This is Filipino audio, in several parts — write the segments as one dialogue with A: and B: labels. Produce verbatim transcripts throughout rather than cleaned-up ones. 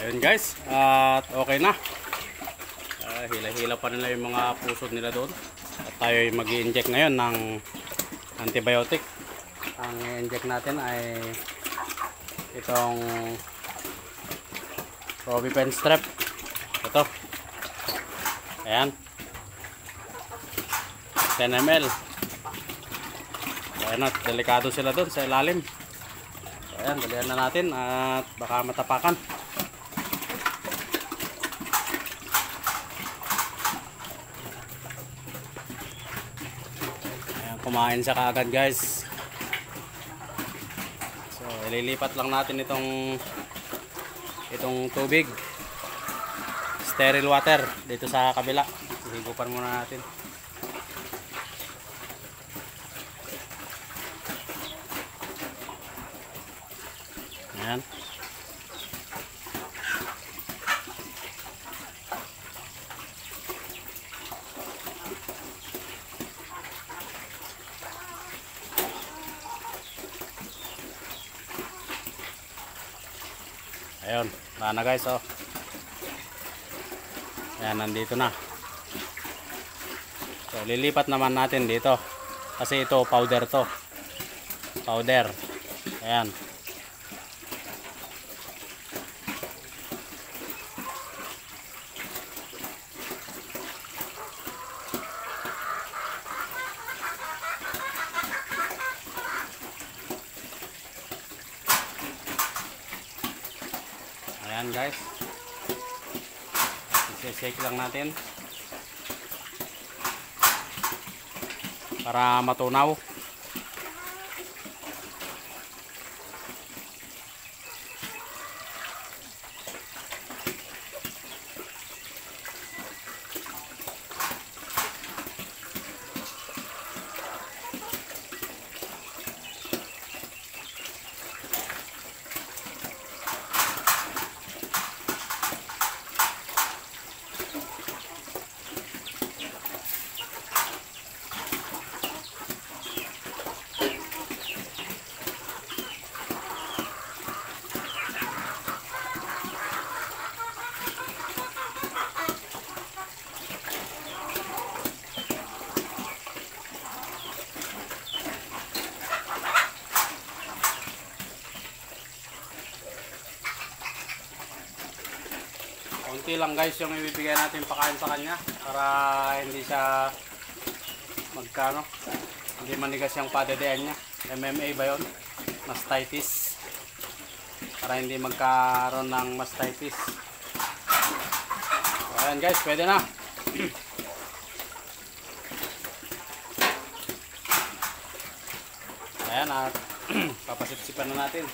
A: Ayun guys, at okay na. Uh, hila-hila pa nila yung mga pusod nila doon. At tayo ay mag-i-inject ngayon ng antibiotic. Ang i-inject natin ay itong Robipen strep. Ito. Ayan. ten milliliters. Ayan at delikado sila doon sa ilalim. Ayan, dalihan na natin at baka matapakan. Ayan, kumain siya kaagad guys. So, ililipat lang natin itong itong tubig. Sterile water dito sa kabila. Higupan muna natin. Ayan. Ayun, wala na guys, oh. Ayan, nandito na. So, lilipat naman natin dito. Kasi ito, powder to. Powder. Ayan. Ayan guys, i-shake lang natin para matunaw. Kunti lang guys yung ibibigay natin pakain sa kanya para hindi siya magkano, hindi manigas yung padedean niya. M M A ba yun? Mastitis. Para hindi magkaroon ng mastitis. So, ayan guys, pwede na. Ayan at papasipsipan na natin.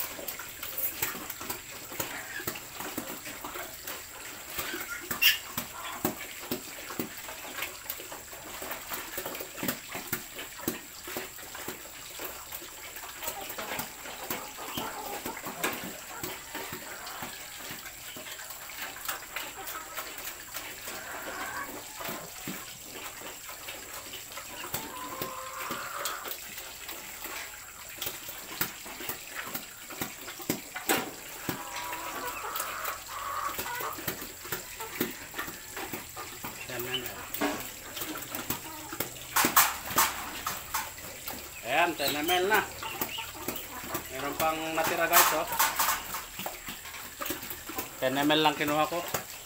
A: Ayan, ten milliliters na. Meron pang natira guys, oh. ten milliliters lang kinuha ko.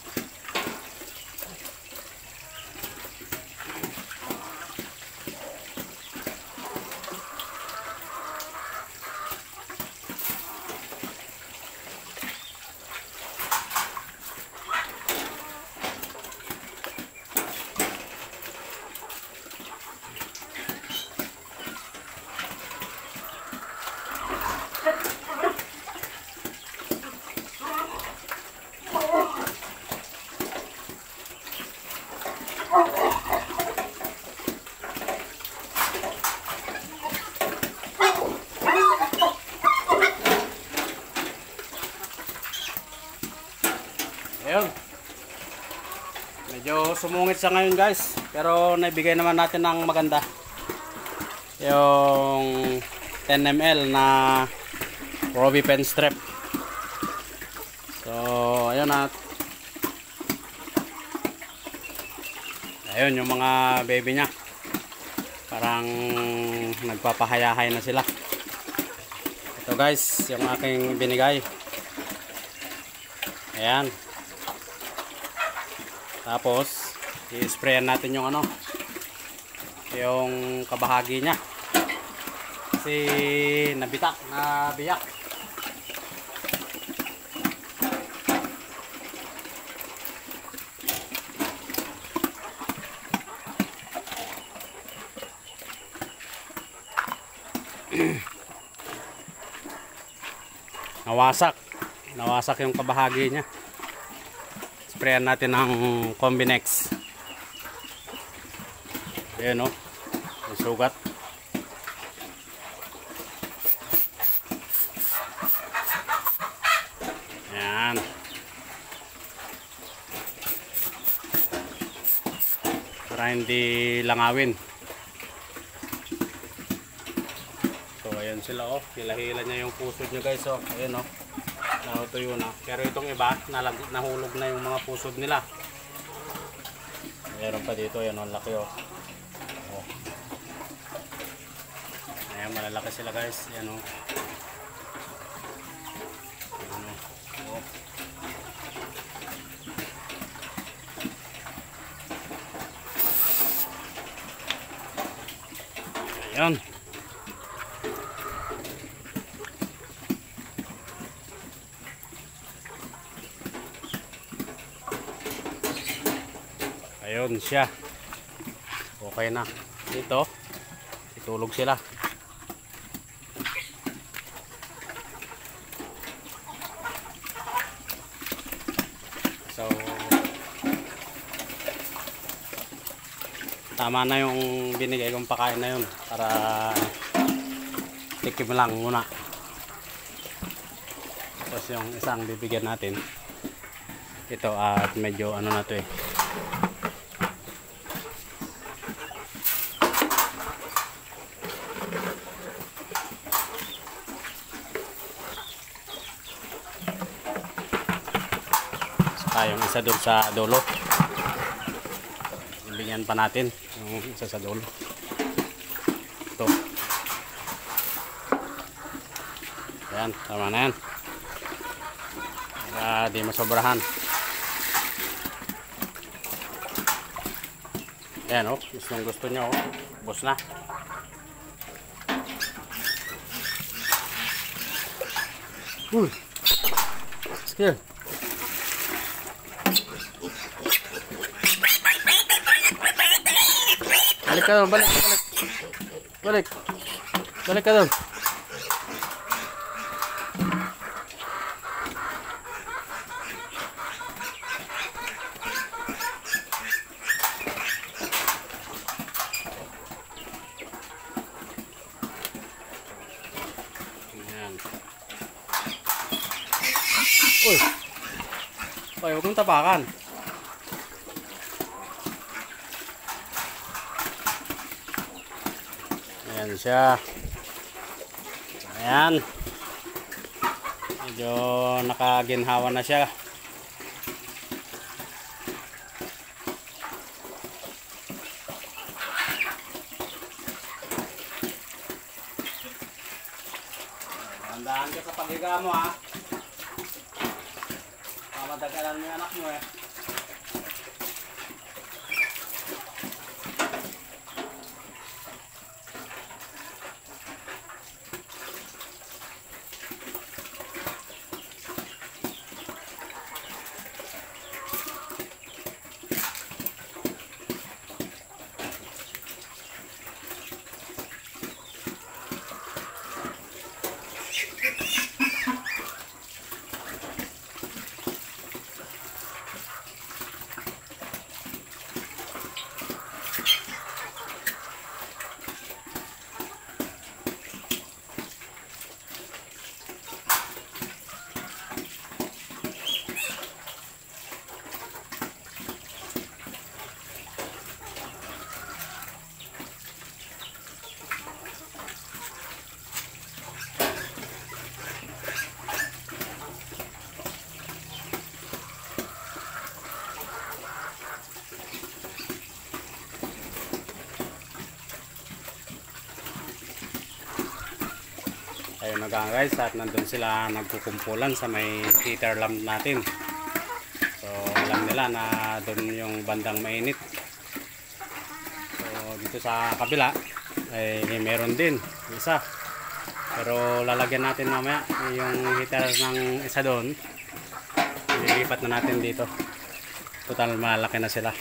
A: Ayun. Medyo sumungit siya ngayon guys, pero naibigay naman natin ng maganda. Yung ten milliliters na Robipen strep. So, ayun na. Ayun yung mga baby niya. Parang nagpapahayahay na sila. Ito guys, yung aking binigay. Ayan. Tapos, i-sprayan natin yung ano, yung kabahagi niya. Kasi nabitak, nabiyak. Nawasak. Nawasak yung kabahagi niya. Sprayan natin ng Combinex. Ayan o. May sugat. Ayan. Para hindi langawin. So ayan sila o. Hila-hila niya yung pusod niya guys o. Ayan o. Natutuyo na. Pero itong iba, nalag, nahulog na yung mga pusod nila. Meron pa dito, yan ang laki oh. Oh. Ayan, malalaki sila guys. Yan oh. Ayan, oh. Ayan. Ayun siya. Okay na. Dito, itulog sila. So, tama na yung binigay kong pakain na yun. Para tikim lang muna. Tapos yung isang bibigyan natin. Ito at medyo ano na to eh. Yung isa doon sa dulo, ibigyan pa natin yung isa sa dulo. Ito. Ayan, tama na yan para di masobrahan. Ayan o, oh, gustong gusto nyo o, oh. Bus na. Uy, skill. Balik ka doon, balik, balik. Balik. Balik ka doon. Ayan. Uy. Uy, huwag mong tapakan. Ayan siya. Ayan. Medyo nakaginhawa na siya. Tandaan ka sa paghiga mo ha. Mamadagalan mo yung anak mo eh. naga guys, at nandun sila nagkukumpulan sa may heater lamp natin. So alam nila na doon yung bandang mainit. So dito sa kabila ay meron din isa. Pero lalagyan natin mamaya yung heater ng isa doon. Ililipat na natin dito. Total malaki na sila.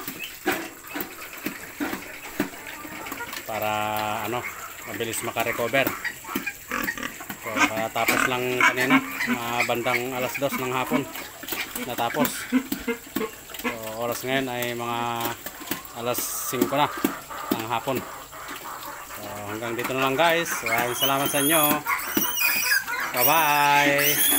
A: Para ano, mabilis makarecover. So tapos lang kanina, uh, bandang alas dos ng hapon natapos. So oras ngayon ay mga alas singko na ng hapon. So hanggang dito na lang guys. Maraming salamat sa inyo. Bye bye.